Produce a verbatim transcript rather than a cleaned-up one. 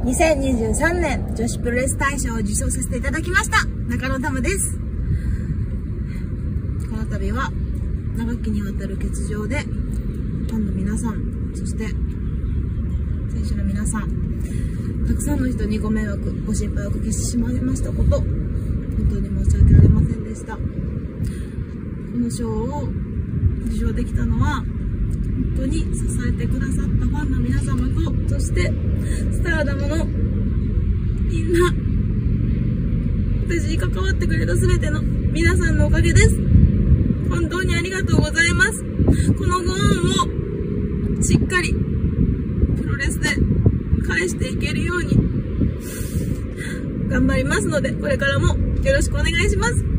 にせんにじゅうさんねん女子プロレス大賞を受賞させていただきました中野タムです。この度は長きにわたる欠場でファンの皆さん、そして選手の皆さん、たくさんの人にご迷惑ご心配をおかけしてしまいましたこと、本当に申し訳ありませんでした。この賞を受賞できたのは本当に支えてくださったファンの皆様と、そしてスターダムのみんな、私に関わってくれた全ての皆さんのおかげです。本当にありがとうございます。このご恩をしっかりプロレスで返していけるように頑張りますので、これからもよろしくお願いします。